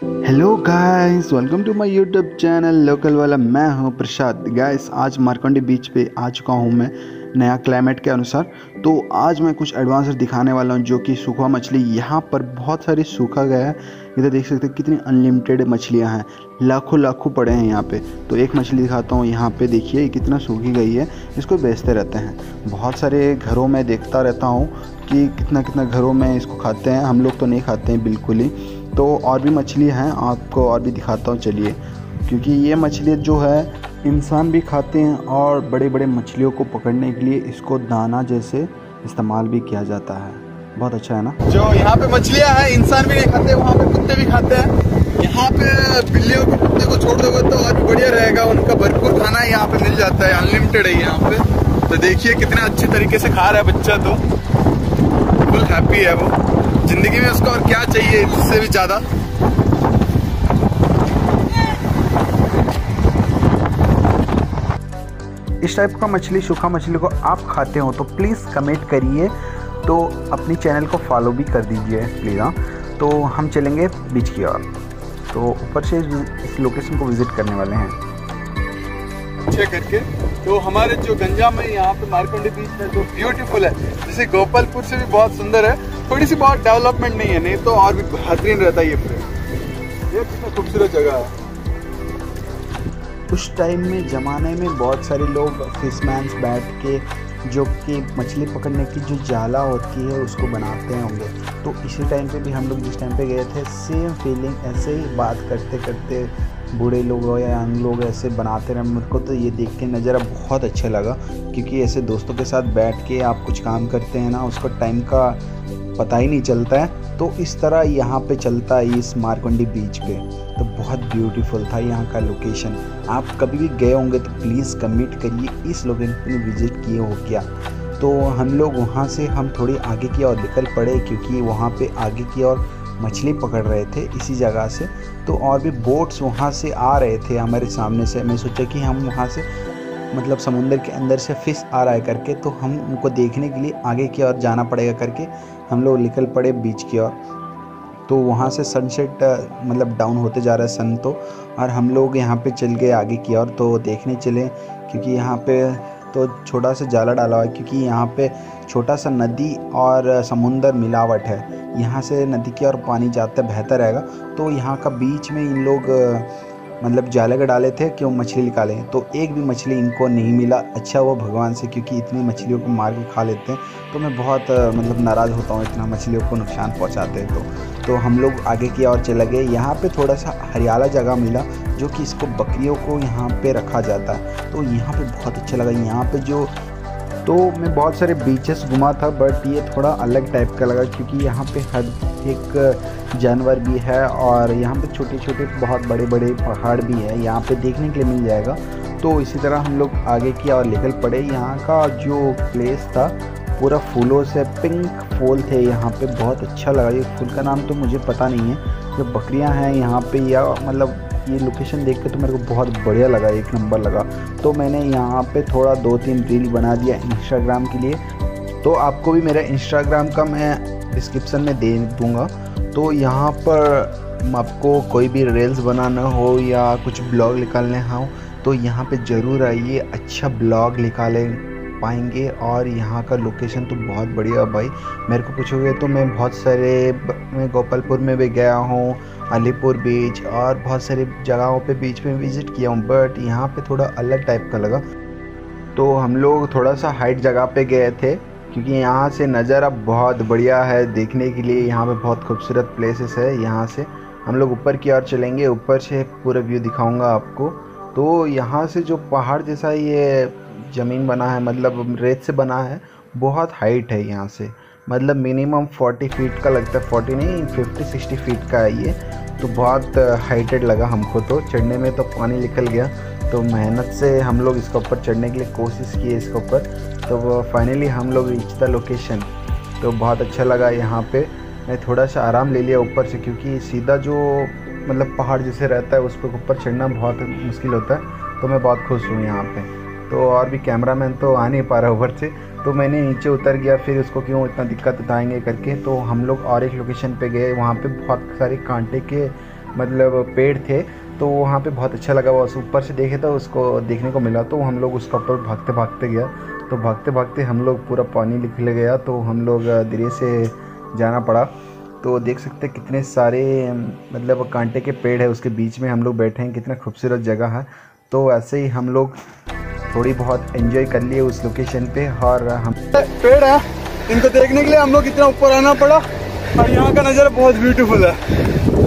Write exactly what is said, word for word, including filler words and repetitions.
Hello guys, welcome to my YouTube channel local वाला। मैं हूं प्रसाद। गाइस, आज मारकंडी बीच पे आ चुका हूं मैं नया क्लाइमेट के अनुसार। तो आज मैं कुछ एडवांसर दिखाने वाला हूं, जो कि सूखा मछली यहाँ पर बहुत सारी सूखा गया है। इधर देख सकते हैं कितनी अनलिमिटेड मछलियाँ हैं, लाखों लाखों पड़े हैं यहाँ पे। तो एक मछली दिखाता हूँ, यहाँ पे देखिए कितना सूखी गई है। इसको बेचते रहते हैं, बहुत सारे घरों में देखता रहता हूँ कि कितना कितना घरों में इसको खाते हैं। हम लोग तो नहीं खाते हैं बिल्कुल ही। तो और भी मछली हैं, आपको और भी दिखाता हूँ चलिए। क्योंकि ये मछली जो है इंसान भी खाते हैं, और बड़े बड़े मछलियों को पकड़ने के लिए इसको दाना जैसे इस्तेमाल भी किया जाता है। बहुत अच्छा है ना। जो यहाँ पे मछलियाँ हैं इंसान भी नहीं खाते, वहाँ पे कुत्ते भी खाते हैं। यहाँ पे बिल्लियों को कुत्ते को छोड़ दोगे तो और भी बढ़िया रहेगा। उनका भरपूर खाना यहाँ पे मिल जाता है, अनलिमिटेड है यहाँ पे। तो देखिए कितने अच्छे तरीके से खा रहा है बच्चा, तो फुल हैप्पी है वो। जिंदगी में उसको और क्या चाहिए इससे भी ज्यादा। इस टाइप का मछली, सूखा मछली को आप खाते हो तो प्लीज़ कमेंट करिए, तो अपनी चैनल को फॉलो भी कर दीजिए प्लीज़। हाँ, तो हम चलेंगे बीच की ओर। तो ऊपर से इस लोकेशन को विजिट करने वाले हैं अच्छे करके। तो हमारे जो गंजाम में यहाँ पे मारकंडी बीच है जो ब्यूटीफुल है, जैसे गोपालपुर से भी बहुत सुंदर है। थोड़ी सी बहुत डेवलपमेंट नहीं है, नहीं तो और भी बेहतरीन रहता है ये प्लेस। ये कितना खूबसूरत जगह है। उस टाइम में ज़माने में बहुत सारे लोग फिशमैन्स बैठ के, जो कि मछली पकड़ने की जो जाला होती है उसको बनाते होंगे। तो इसी टाइम पे भी हम लोग जिस टाइम पे गए थे, सेम फीलिंग, ऐसे ही बात करते करते बूढ़े लोग हो या यंग लोग ऐसे बनाते रहे। मेरे को तो ये देख के नज़ारा बहुत अच्छा लगा, क्योंकि ऐसे दोस्तों के साथ बैठ के आप कुछ काम करते हैं ना, उसको टाइम का पता ही नहीं चलता है। तो इस तरह यहाँ पे चलता है इस मारकंडी बीच पे। तो बहुत ब्यूटीफुल था यहाँ का लोकेशन। आप कभी भी गए होंगे तो प्लीज़ कमेंट करिए इस लोकेशन पे विजिट किए हो क्या। तो हम लोग वहाँ से हम थोड़ी आगे की ओर निकल पड़े, क्योंकि वहाँ पे आगे की ओर मछली पकड़ रहे थे इसी जगह से। तो और भी बोट्स वहाँ से आ रहे थे हमारे सामने से। मैं सोचा कि हम वहाँ से, मतलब समुंदर के अंदर से फिश आ रहा है करके, तो हम उनको देखने के लिए आगे की ओर जाना पड़ेगा करके हम लोग निकल पड़े बीच की ओर। तो वहाँ से सनसेट मतलब डाउन होते जा रहा है सन, तो और हम लोग यहाँ पे चल गए आगे की ओर। तो देखने चले, क्योंकि यहाँ पे तो छोटा सा जाला डाला हुआ है, क्योंकि यहाँ पे छोटा सा नदी और समुंदर मिलावट है। यहाँ से नदी की ओर पानी जाता बहता रहेगा। तो यहाँ का बीच में इन लोग मतलब जाले का डाले थे कि वो मछली निकालें, तो एक भी मछली इनको नहीं मिला। अच्छा वो भगवान से, क्योंकि इतनी मछलियों को मार के खा लेते हैं। तो मैं बहुत मतलब नाराज़ होता हूँ इतना मछलियों को नुकसान पहुँचाते हैं। तो तो हम लोग आगे की ओर चले गए। यहाँ पे थोड़ा सा हरियाला जगह मिला, जो कि इसको बकरियों को यहाँ पे रखा जाता है। तो यहाँ पे बहुत अच्छा लगा। यहाँ पे जो, तो मैं बहुत सारे बीचेस घुमा था, बट ये थोड़ा अलग टाइप का लगा, क्योंकि यहाँ पे हर एक जानवर भी है, और यहाँ पे छोटे छोटे बहुत बड़े बड़े पहाड़ भी है, यहाँ पे देखने के लिए मिल जाएगा। तो इसी तरह हम लोग आगे की और निकल पड़े। यहाँ का जो प्लेस था पूरा फूलों से, पिंक फूल थे यहाँ पे, बहुत अच्छा लगा। ये फूल का नाम तो मुझे पता नहीं है। जो बकरियाँ हैं यहाँ पे, या मतलब ये लोकेशन देख के तो मेरे को बहुत बढ़िया लगा, एक नंबर लगा। तो मैंने यहाँ पे थोड़ा दो तीन रील बना दिया इंस्टाग्राम के लिए। तो आपको भी मेरा इंस्टाग्राम का मैं डिस्क्रिप्शन में दे दूँगा। तो यहाँ पर आपको कोई भी रील्स बनाना हो या कुछ ब्लॉग निकालने हो, तो यहाँ पे ज़रूर आइए, अच्छा ब्लॉग निकाले पाएंगे। और यहाँ का लोकेशन तो बहुत बढ़िया भाई। मेरे को पूछोगे तो मैं बहुत सारे, मैं गोपालपुर में भी गया हूँ, अलीपुर बीच और बहुत सारी जगहों पे बीच में विज़िट किया हूँ, बट यहाँ पे थोड़ा अलग टाइप का लगा। तो हम लोग थोड़ा सा हाइट जगह पे गए थे, क्योंकि यहाँ से नज़ारा बहुत बढ़िया है देखने के लिए। यहाँ पे बहुत खूबसूरत प्लेसेस है। यहाँ से हम लोग ऊपर की ओर चलेंगे, ऊपर से पूरा व्यू दिखाऊँगा आपको। तो यहाँ से जो पहाड़ जैसा ये ज़मीन बना है, मतलब रेत से बना है, बहुत हाइट है यहाँ से, मतलब मिनिमम चालीस फीट का लगता है, चालीस नहीं पचास साठ फीट का है ये। तो बहुत हाइटेड लगा हमको। तो चढ़ने में तो पानी निकल गया, तो मेहनत से हम लोग इसके ऊपर चढ़ने के लिए कोशिश किए इसके ऊपर। तो फाइनली हम लोग रीच द लोकेशन। तो बहुत अच्छा लगा यहाँ पे। मैं थोड़ा सा आराम ले लिया ऊपर से, क्योंकि सीधा जो मतलब पहाड़ जैसे रहता है उस पर ऊपर चढ़ना बहुत मुश्किल होता है। तो मैं बहुत खुश हूँ यहाँ पे। तो और भी कैमरामैन तो आ नहीं पा रहा ऊपर से, तो मैंने नीचे उतर गया, फिर उसको क्यों इतना दिक्कत उठाएंगे करके। तो हम लोग और एक लोकेशन पे गए, वहाँ पे बहुत सारे कांटे के मतलब पेड़ थे, तो वहाँ पे बहुत अच्छा लगा। वो ऊपर से देखे तो उसको देखने को मिला, तो हम लोग उसका ऊपर भागते भागते गया। तो भागते भागते हम लोग पूरा पानी निकल गया, तो हम लोग धीरे से जाना पड़ा। तो देख सकते हैं कितने सारे मतलब कांटे के पेड़ है, उसके बीच में हम लोग बैठे हैं, कितना खूबसूरत जगह है। तो ऐसे ही हम लोग थोड़ी बहुत एंजॉय कर लिए उस लोकेशन पे। और हम पेड़ है, इनको देखने के लिए हम लोग इतना ऊपर आना पड़ा, और यहाँ का नज़ारा बहुत ब्यूटीफुल है।